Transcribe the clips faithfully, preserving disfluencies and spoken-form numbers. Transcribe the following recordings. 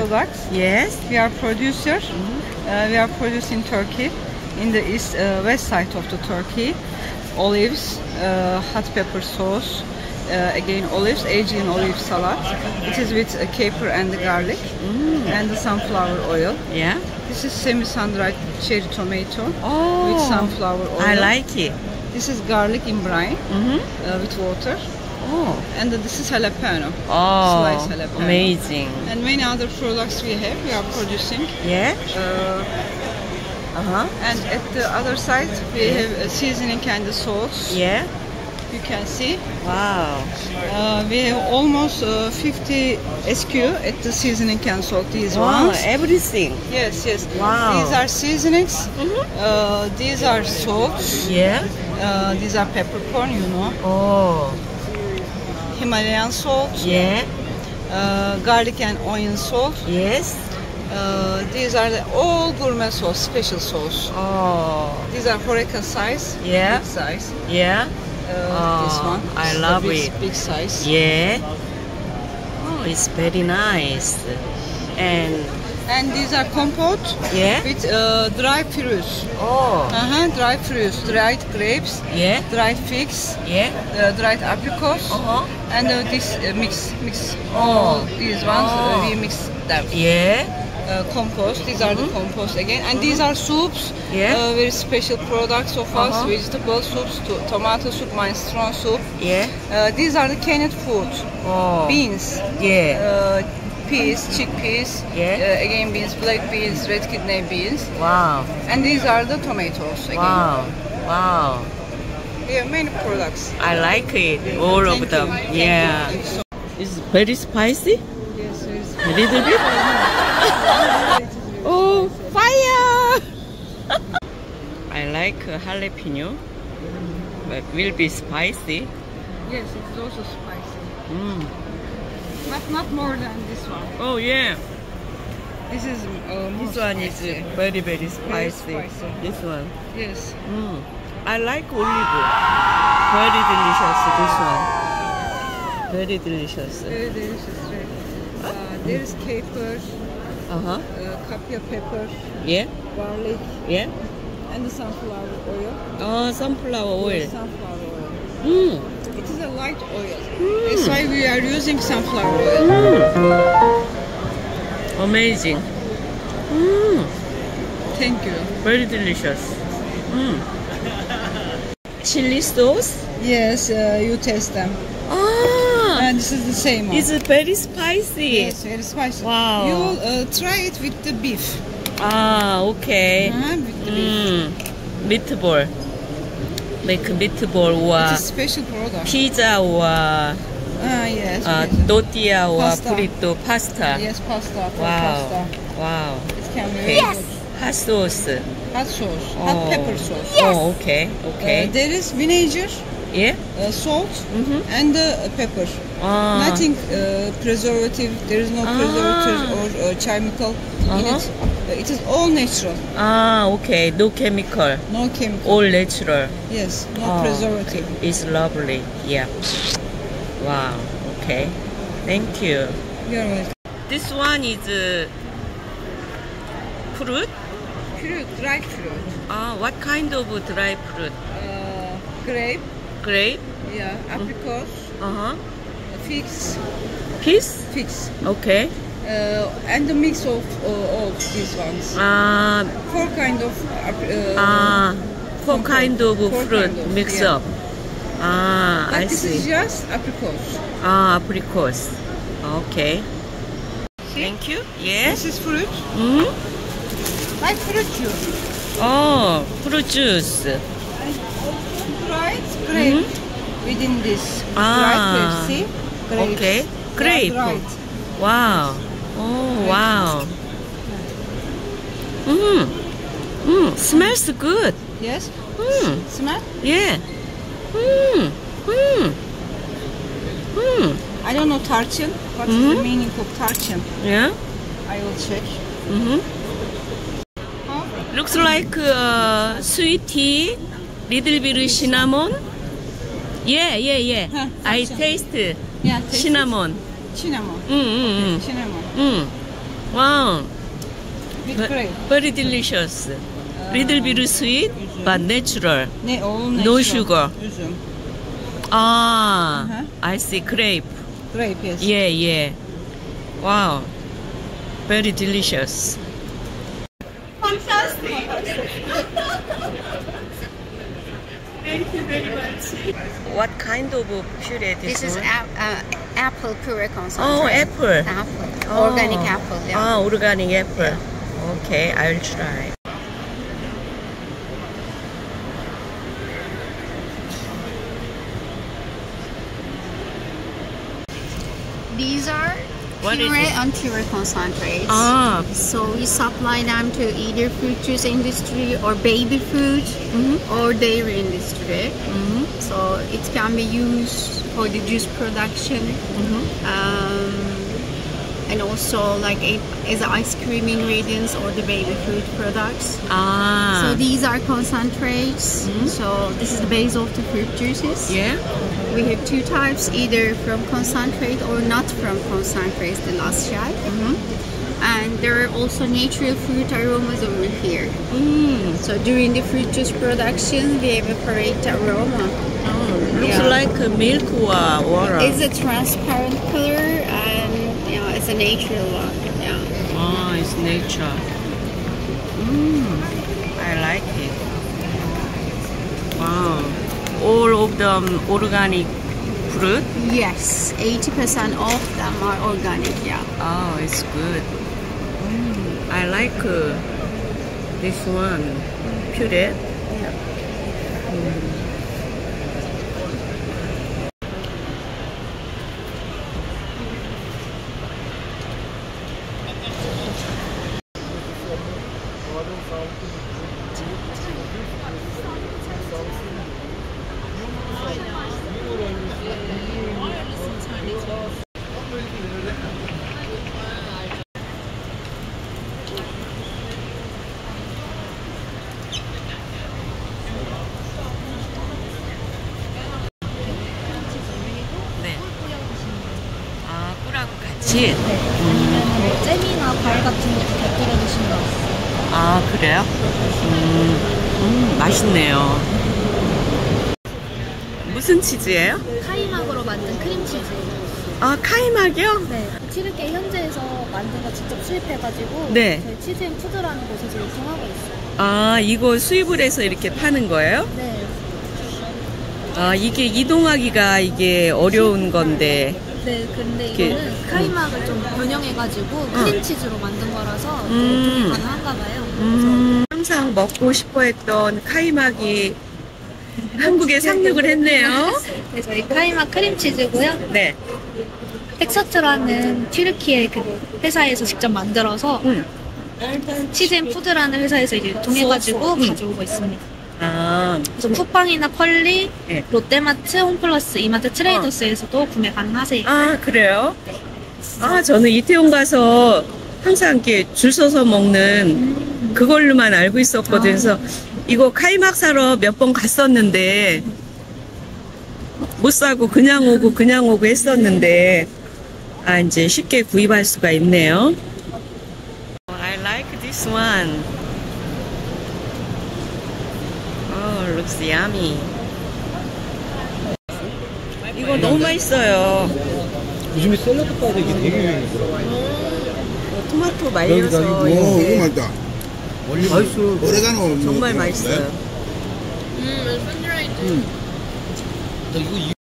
products. Yes. We are producer. Mm-hmm. Uh, we are produced in Turkey, in the east uh, west side of the Turkey. Olives, uh, hot pepper sauce, uh, again olives, Aegean olive salad. It is with uh, caper and the garlic Mm. and the sunflower oil. Yeah. This is semi-sun-dried cherry tomato Oh. with sunflower oil. I like it. This is garlic in brine Mm-hmm. uh, with water. Oh. And uh, this is jalapeno. Oh. Sliced jalapeno. Amazing. And many other products we have, we are producing. Yeah. Uh, Uh-huh. and at the other side, we have a seasoning and the sauce. Yeah. You can see. Wow. Uh, we have almost uh, fifty S K U at the seasoning and salt. These Wow, ones. everything. Yes, yes. Wow. These are seasonings. Mm-hmm. Uh, these are salts. Yeah. Uh, these are peppercorn, you know. Oh. Himalayan salt. Yeah. Uh, garlic and onion salt. Yes. Uh, these are the all gourmet sauce, special sauce. Oh. These are Horeca size. Yeah. Big size. Yeah. Uh, this Oh, one. I This is the love big, it. Big size. Yeah. Oh, it's very nice. And And these are compote yeah. with uh, dry fruits. Oh. Uh-huh, dry fruits, dried grapes, Yeah. dried figs, Yeah. uh, dried apricots, Uh-huh. and uh, this uh, mix, mix. Oh. All these ones Oh. uh, we mix them. Yeah. Uh, compost. These are the compost again, and these are soups. Yeah. Uh, very special products of us. Uh-huh. Vegetable soups, to tomato soup, minestrone soup. Yeah. Uh, these are the canned food. Oh. Beans. Yeah. Uh, peas, chickpeas. Yeah. Uh, again beans, black beans, red kidney beans. Wow. And these are the tomatoes again. Wow. Wow. We have many products. I like it. All Thank of them. you. Thank Yeah. you. So- It's very spicy. Yes, yes. A little bit. Oh, fire! I like uh, jalapeno, but will be spicy. Yes, it's also spicy. Mm. But not more than this one. Oh yeah. This is uh, more This one is spicy. uh, very very spicy. spicy. This one. Yes. Mm. I like olive. Very delicious. This one. Very delicious. Very delicious. Right? Uh, there is caper, Uh huh. uh, kapya pepper, Yeah. garlic, Yeah. and the sunflower oil. Oh, sunflower oil. Yes, sunflower oil. Mm. It is a light oil. Mm. That's why we are using sunflower oil. Mm. Amazing. Mm. Thank you. Very delicious. Mm. Chili sauce. Yes, uh, you taste them. Ah, And this is the same one. it's very spicy. Yes, very spicy. Wow. You will uh, try it with the beef. Ah, okay. Uh-huh, with the beef. Mm. Meatball. Make meatball or It's a special product. pizza or Ah, yes. uh, yes. tortilla or Pasta. burrito pasta. Yes, pasta. For Wow. pasta. Wow. It can be very Yes. good. Hot sauce. Hot sauce. Oh. Hot pepper sauce. Oh, okay. Okay. Uh, there is vinegar, Yeah. uh, salt, Mm-hmm. and uh, pepper. Ah. Nothing uh, preservative. There is no Ah. preservative or uh, chemical in Uh-huh. it. Uh, it is all natural. Ah, okay. No chemical. No chemical. All natural. Yes, no Oh. preservative. It's lovely. Yeah. Wow. Okay. Thank you. You're welcome. This one is uh, fruit. Fruit, dried fruit. Ah, what kind of dry fruit? Uh, grape, Grape. yeah, apricots, Uh huh. figs, Peas. figs, Okay. uh, and the mix of uh, all these ones. Ah, Four kind of uh, ah, four kind of Four fruit kind of, mix yeah. up. Ah, But I this see. is just apricots. Ah, apricots. Okay. See? Thank you. Yes. This is fruit, Hmm. like fruit juice. Oh, fruit juice. Dried grape within this. Dried Ah. grape, see? Grapes. Okay. They are Grape. dried. Wow. Oh, wow. Mm. Mm. Smells good. Yes. Mm. Smell? Yeah. Mm. Mm. Mm. I don't know tarçın. What is Mhm. the meaning of tarçın? Yeah. I will check. Mm-hmm. Huh? Looks like uh, sweet tea, little bit cinnamon. Yeah, yeah, yeah. Huh, I tarçın. taste Yeah, taste it. cinnamon. Cinnamon. Mm, mm, Cinnamon. mm. Mm. Wow. With Ve- grape. Very delicious. Little bit sweet, but natural. Ne, all No natural. sugar. Üzüm. Ah, Uh-huh. I see. Grape. Grape, yes. Yeah, yeah. Wow. Very delicious. Thank you very much. What kind of puree this, This is one? ap- uh, apple puree Oh, concentrate. apple. Apple. Oh. Organic apple. Yeah. Ah, organic apple. Okay, I'll try. These are What is puree it? and puree concentrates. Ah, So we supply them to either fruit juice industry or baby food or dairy industry. So it can be used for the juice production, um, and also like a, as ice cream ingredients or the baby food products. ah. So these are concentrates. So this is the base of the fruit juices. Yeah. We have two types, either from concentrate or not from concentrates, the last shell. And there are also natural fruit aromas over here. Mm. So during the fruit juice production, we evaporate the aroma. Looks Yeah. like a milk or water. It's a transparent color and you know, it's a natural one. Yeah. Ah, it's nature. Mm, I like it. Wow. All of them organic fruit? Yes, eighty percent of them are organic, yeah. Oh, it's good. Mm, I like uh, this one. Puree. 네. 아, 꿀하고 같이? 잼이나 과일 같은 것도 곁들여 드시는 거 있어요. 아, 그래요? 음, 음, 맛있네요. 무슨 치즈예요? 카이막으로 만든 크림치즈. 아, 카이막이요? 네. 튀르키예 현지에서 만든 거 직접 수입해가지고 네. 저희 치즈앤 푸드라는 곳에서 유통하고 있어요. 아, 이거 수입을 해서 이렇게 파는 거예요? 네. 아, 이게 이동하기가 이게 어려운 건데. 네, 근데 이게- 이거는 카이막을 좀 변형해가지고 크림치즈로 만든 거라서 음. 유통이 가능한가 봐요. 음, 항상 먹고 싶어 했던 카이막이 한국에 상륙을 했네요. 네, 저희 카이막 크림치즈고요. 네. 텍서트라는 튀르키예 그 회사에서 직접 만들어서 음. 치즈앤푸드라는 회사에서 이제 유통해가지고 가져오고 있습니다. 아, 그래서 쿠팡이나 퀄리, 네. 롯데마트, 홈플러스, 이마트 트레이더스에서도 구매 가능하세요. 아, 그래요? 아, 저는 이태원 가서 항상 이렇게 줄 서서 먹는 그걸로만 알고 있었거든요. 그래서 이거 카이막 사러 몇 번 갔었는데 못 사고 그냥 오고 그냥 오고 했었는데 아, 이제 쉽게 구입할 수가 있네요. I like this one. Oh, looks yummy. 이거 너무 맛있어요. 요즘에 샐러드 바도 이게 되게 유행이더라고요. 어, 토마토 오, 말려서 이거 이렇게 맛있다. 맛있어. 오레가노 뭐 정말 그런 맛있어요. 건데? 음. 나 이거 이-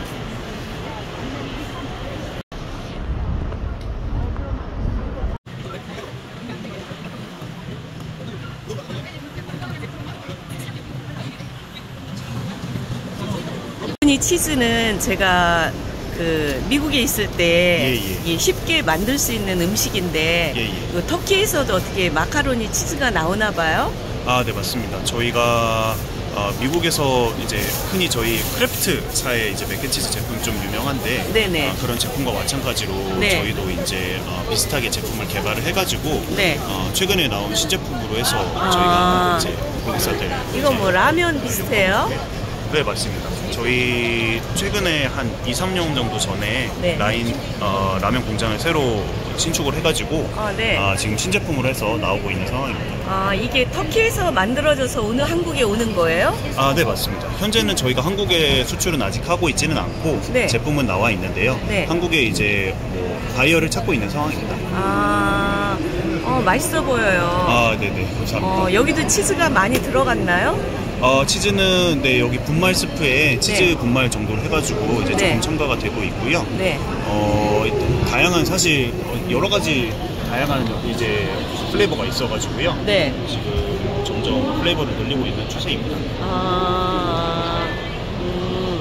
이 치즈는 제가 그 미국에 있을 때 예, 예. 이게 쉽게 만들 수 있는 음식인데 예, 예. 그 터키에서도 어떻게 마카로니 치즈가 나오나 봐요? 아, 네, 맞습니다. 저희가 어, 미국에서 이제 흔히 저희 크래프트사의 이제 맥앤치즈 제품 좀 유명한데 네네. 어, 그런 제품과 마찬가지로 네. 저희도 이제 어, 비슷하게 제품을 개발을 해가지고 네. 어, 최근에 나온 신제품으로 해서 아. 저희가 이제 고객사들 이거 뭐 라면 비슷해요? 네, 맞습니다. 저희 최근에 한 이, 삼 년 정도 전에 네. 라인 어, 라면 공장을 새로 신축을 해가지고 아, 네. 아, 지금 신제품으로 해서 나오고 있는 상황입니다. 아, 이게 터키에서 만들어져서 오늘 한국에 오는 거예요? 아, 네, 맞습니다. 현재는 저희가 한국에 수출은 아직 하고 있지는 않고 네. 제품은 나와 있는데요. 네. 한국에 이제 뭐 바이어를 찾고 있는 상황입니다. 아, 어, 맛있어 보여요. 아, 네네, 감사합니다. 어, 여기도 치즈가 많이 들어갔나요? 어, 치즈는 네, 여기 분말 스프에 치즈 네. 분말 정도를 해가지고 이제 조금 네. 첨가가 되고 있고요. 네. 어, 다양한 사실 여러 가지 다양한 이제 플레이버가 있어가지고요. 네. 지금 점점 플레이버를 늘리고 있는 추세입니다. 아, 음.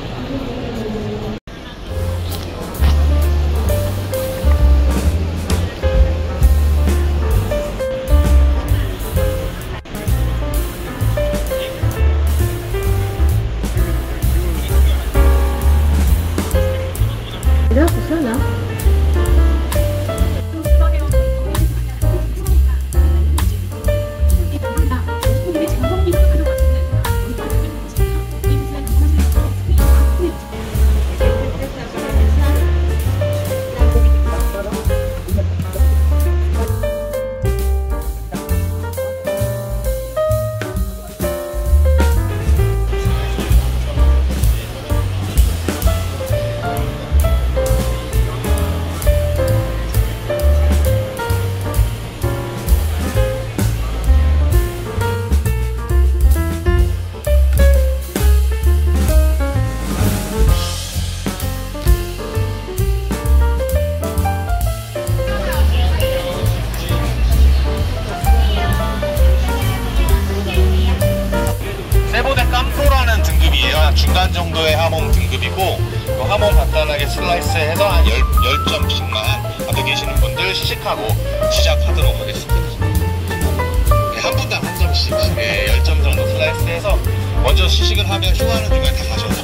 세보데 깜포라는 등급이에요. 중간 정도의 하몽 등급이고, 그 하몽 간단하게 슬라이스해서 한 열 점씩만 앞에 계시는 분들 시식하고 시작하도록 하겠습니다. 네, 한 분당 한 점씩, 네, 열 점 정도 슬라이스해서 먼저 시식을 하면 휴가하는 중간에 다 가셔서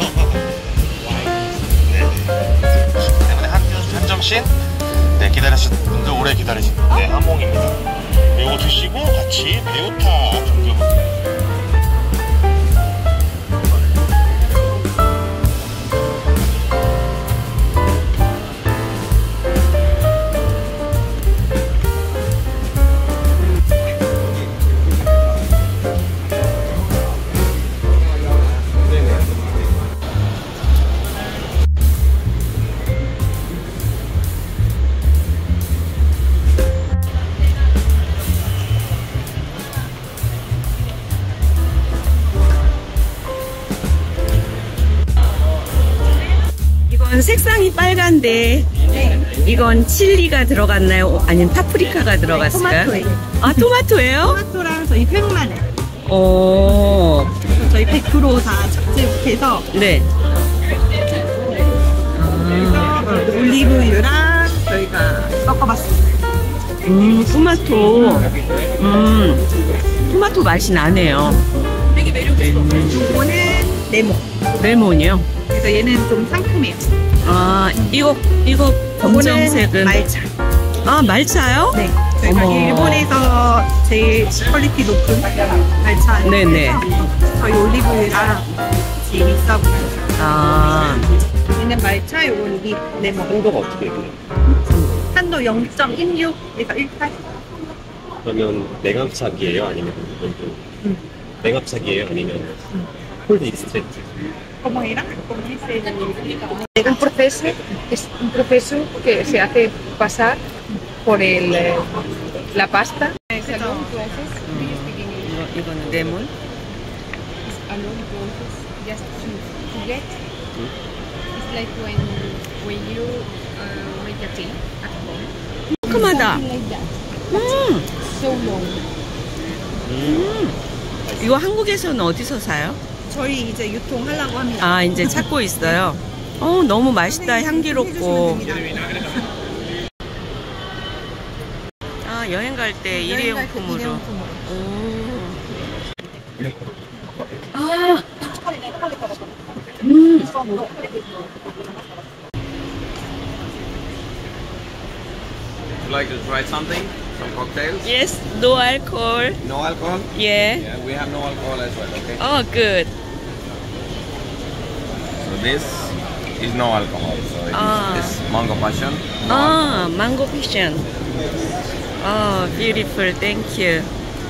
네, 때문에 한, 한 점씩 네, 기다리신 분들 오래 기다리신 네, 하몽입니다. 이거 드시고 같이 배우타 등급 이건 색상이 빨간데 이건 칠리가 들어갔나요? 아니면 파프리카가 들어갔을까요? 토마토예요. 아, 토마토예요? 토마토랑 저희 팩마늘. 오, 그래서 저희 백 퍼센트 다 직접해서 네. 올리브유랑 저희가 섞어봤습니다. 음, 토마토. 음, 토마토 맛이 나네요. 이거는 레몬. 레몬이요? 그래서 얘는 좀 상큼해요. 아, 이거, 이거 검정색은. 말차. 아, 말차요? 네. 저희가 어머. 일본에서 제일 퀄리티 높은 말차. 네네. 저희 올리브유랑 같이 믹스하고 있어요. 아, 얘는 말차, 요건 이 레몬. 한도가 어떻게 돼요? 산도 영 점 일육에서 일팔. 그러면 냉압차기예요? 아니면 음. 냉압차기예요? 아니면 콜드 익스트랙트? ¿Cómo era? ¿Cómo dice? Un proceso, es un proceso que se hace pasar por el, eh, la pasta. It's a long process. Do you speak English? 이거, 이거는 레몬? It's a long process just to, to get. It's like when when you uh, make a tea at home. 상큼하다. Something like that. 음, So long. 음. 이거 한국에서는 어디서 사요? 저희 이제 유통하려고 합니다. 아, 이제 찾고 있어요. 어, 너무 맛있다. 향기롭고. 아, 여행 갈 때 일회용품으로. 일회용품으로. 오. 아. 음. Would you like to try something? Some cocktails? Yes, no alcohol. No alcohol? Yeah. Yeah, we have no alcohol as well, okay? Oh, good. this is no alcohol. So it's, Ah. it's mango passion. No Ah, mango passion. Oh, beautiful. Thank you.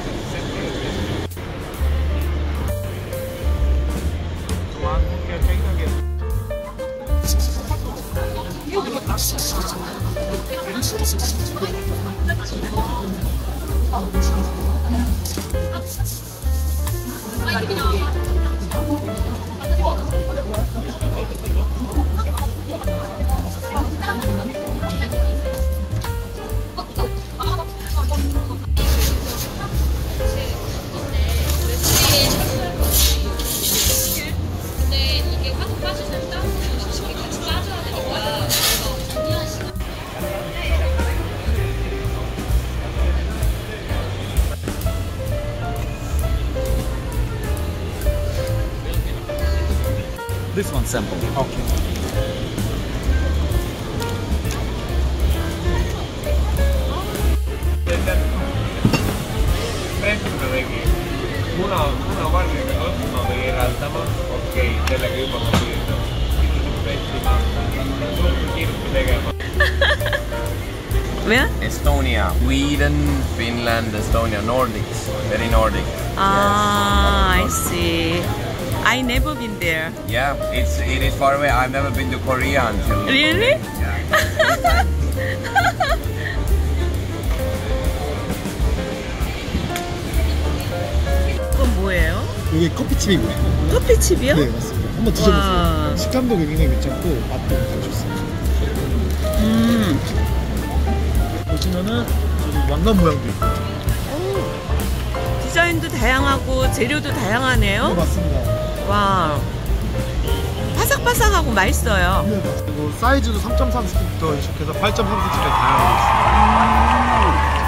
This one sample. Okay. Una, una guardia che non devi in realtà ma ok, della che io posso dire. Where? Estonia, Sweden, Finland, Estonia, Nordics, very Nordic. Ah, I see. I never been there. Yeah, it's it is far away. I've never been to Korea until. Really? Yeah. 이건 뭐예요? 이게 커피칩이고요. 커피칩이요? 네, 맞습니다. 한번 와. 드셔보세요. 식감도 굉장히 괜찮고 맛도 굉장히 좋습니다. 음. 보시면은 여기 왕관 모양도 있고. 오, 디자인도 다양하고 재료도 다양하네요. 네, 맞습니다. 와. 바삭바삭하고 맛있어요. 네, 맞습니다. 그리고 사이즈도 삼 점 삼 센티미터부터 시작해서 팔 점 삼 센티미터까지 다양하게 있습니다.